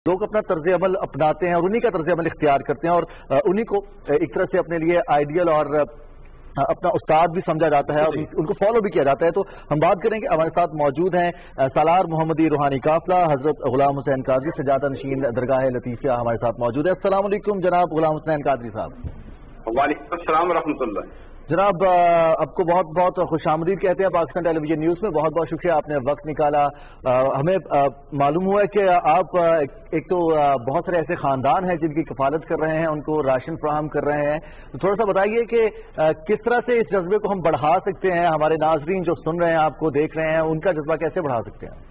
لوگ اپنا طرز عمل اپناتے ہیں اور انہی کا طرز عمل اختیار کرتے ہیں اور انہی کو ایک طرح سے اپنے لیے آئیڈیل اور اپنا استاد بھی سمجھا جاتا ہے اور ان کو فالو بھی کیا جاتا ہے. تو ہم بات کریں گے. ہمارے ساتھ موجود ہیں سالار محمدی روحانی قافلہ حضرت غلام حسین قادری سجادہ نشین درگاہ لطیفیہ ہمارے ساتھ موجود ہے. السلام علیکم جناب غلام حسین قادری صاحب. وعلیکم السلام ورحمۃ اللہ. جناب آپ کو بہت بہت خوش آمدید کہتے ہیں پاکستان ٹیلی ویژن نیوز میں. بہت بہت شکریہ آپ نے وقت نکالا. ہمیں معلوم ہوا ہے کہ آپ ایک تو بہت سارے ایسے خاندان ہیں جن کی کفالت کر رہے ہیں, ان کو راشن فراہم کر رہے ہیں. تو تھوڑا سا بتائیے کہ کس طرح سے اس جذبے کو ہم بڑھا سکتے ہیں. ہمارے ناظرین جو سن رہے ہیں, آپ کو دیکھ رہے ہیں, ان کا جذبہ کیسے بڑھا سکتے ہیں؟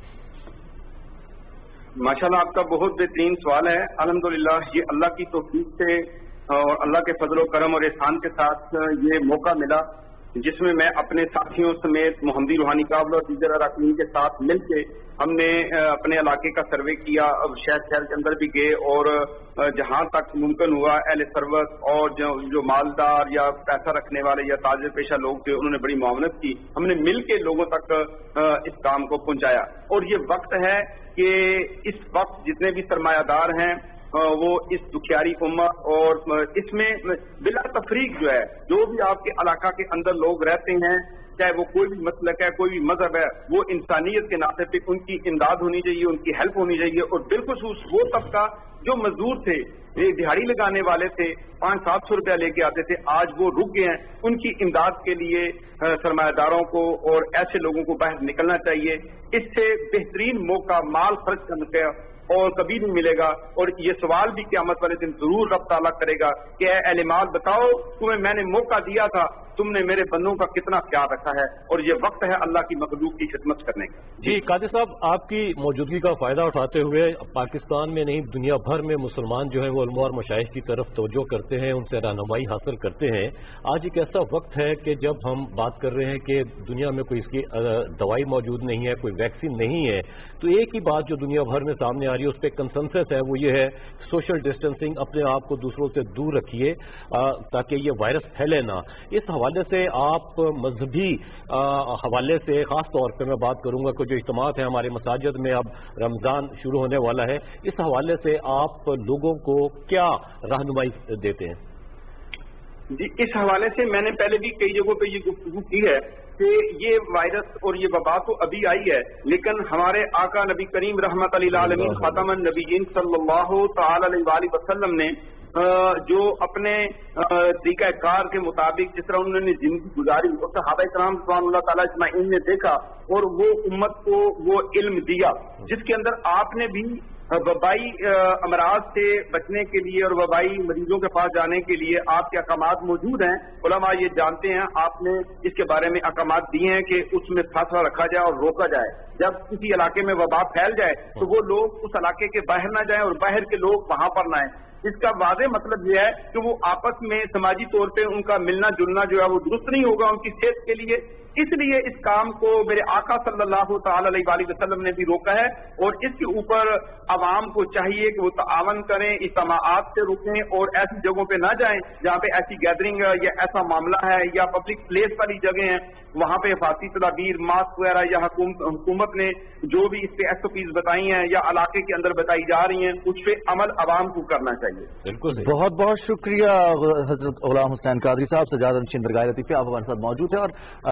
ماشاءاللہ آپ کا بہت بہترین سوال ہے. الحمدللہ یہ اللہ کی توفیق سے اور اللہ کے فضل و کرم اور احسان کے ساتھ یہ موقع ملا جس میں اپنے ساتھیوں سمیت محمدی روحانی قافلہ اور دیگر اراکین کے ساتھ مل کے ہم نے اپنے علاقے کا سروے کیا. شہر کے اندر بھی گئے اور جہاں تک ممکن ہوا اہل ثروت اور جو مالدار یا پیسہ رکھنے والے یا تاجر پیشہ لوگ تھے انہوں نے بڑی معاونت کی. ہم نے مل کے لوگوں تک اس کام کو پہنچایا. اور یہ وقت ہے کہ اس وقت جتنے بھی سرمایہ دار ہیں وہ اس دکھیاری امت اور اس میں بلا تفریق جو بھی آپ کے علاقہ کے اندر لوگ رہتے ہیں, چاہے وہ کوئی بھی مسلک ہے, کوئی بھی مذہب ہے, وہ انسانیت کے ناطے پہ ان کی امداد ہونی چاہیے, ان کی ہیلپ ہونی چاہیے. اور بالخصوص وہ طبقہ جو مزدور تھے, دہاڑی لگانے والے تھے, 500-700 روپیہ لے کے آتے تھے, آج وہ رک گئے ہیں. ان کی امداد کے لیے سرمایہ داروں کو اور ایسے لوگوں کو باہر نکلنا چاہیے. اس سے بہترین موقع مال خرچ کرنے کا اور کبھی نہیں ملے گا. اور یہ سوال بھی قیامت والے دن ضرور رب تعالیٰ کرے گا کہ اے اہل مال بتاؤ تمہیں میں نے موقع دیا تھا, تم نے میرے بندوں کا کتنا خیال رکھا ہے. اور یہ وقت ہے اللہ کی مخلوق کی خدمت کرنے کا. جی قادری صاحب, آپ کی موجودگی کا فائدہ اٹھاتے ہوئے پاکستان میں نہیں دنیا بھر میں مسلمان جو ہیں وہ علماء اور مشائخ کی طرف توجہ کرتے ہیں, ان سے رہنمائی حاصل کرتے ہیں. آج ایک ایسا وقت ہے کہ جب ہم بات کر رہے ہیں کہ دنیا میں کوئی اس کی دوائی موجود نہیں ہے, کوئی ویکسین نہیں ہے, تو ایک ہی بات جو دنیا بھر میں سامنے آ رہی ہے اس پہ کنسنسس ہے, وہ یہ ہے سوشل ڈسٹینسنگ, اپنے آپ کو دوسروں سے دور رکھیے تاکہ یہ وائرس پھیلے نہ. اس حوالے سے آپ مذہبی حوالے سے خاص طور پہ میں بات کروں گا کہ جو اجتماعات ہیں ہمارے مساجد میں, اب رمضان شروع ہونے والا ہے, اس حوالے سے آپ لوگوں کو کیا رہنمائی دیتے ہیں؟ جی اس حوالے سے میں نے پہلے بھی کئی جگہوں پہ یہ گفتگو کی ہے کہ یہ وائرس اور یہ وبا تو ابھی آئی ہے, لیکن ہمارے آقا نبی کریم رحمت للعالمین خاتم النبیین صلی اللہ تعالی علیہ وآلہ وسلم نے جو اپنے طریقہ کار کے مطابق جس طرح انہوں نے زندگی گزاری اور صحابہ کرام رضوان اللہ تعالیٰ اجمعین نے دیکھا اور وہ امت کو وہ علم دیا جس کے اندر آپ نے بھی وبائی امراض سے بچنے کے لیے اور وبائی مریضوں کے پاس جانے کے لیے آپ کے احکامات موجود ہیں. علماء یہ جانتے ہیں, آپ نے اس کے بارے میں احکامات دیے ہیں کہ اس میں فاصلہ رکھا جائے اور روکا جائے. جب کسی علاقے میں وبا پھیل جائے تو وہ لوگ اس علاقے کے باہر نہ جائیں اور باہر کے لوگ وہاں پر نہ آئیں. اس کا واضح مطلب یہ ہے کہ وہ آپس میں سماجی طور پہ ان کا ملنا جلنا جو ہے وہ درست نہیں ہوگا ان کی صحت کے لیے. اس لیے اس کام کو میرے آقا صلی اللہ تعالی علیہ وآلہ وسلم نے بھی روکا ہے اور اس کے اوپر عوام کو چاہیے کہ وہ تعاون کریں, اجتماعات سے رکیں اور ایسی جگہوں پہ نہ جائیں جہاں پہ ایسی گیدرنگ یا ایسا معاملہ ہے یا پبلک پلیس والی جگہ ہیں وہاں پہ حفاظتی تدابیر ماسک وغیرہ یا حکومت نے جو بھی اس پہ ایس او پیز بتائی ہیں یا علاقے کے اندر بتائی جا رہی ہیں اس پہ عمل عوام کو کرنا چاہیے. بالکل بہت بہت شکریہ حضرت غلام حسین قادری صاحب, سجادہ نشین درگاہ لطیفیہ, آپ ہمارے ساتھ موجود ہیں. اور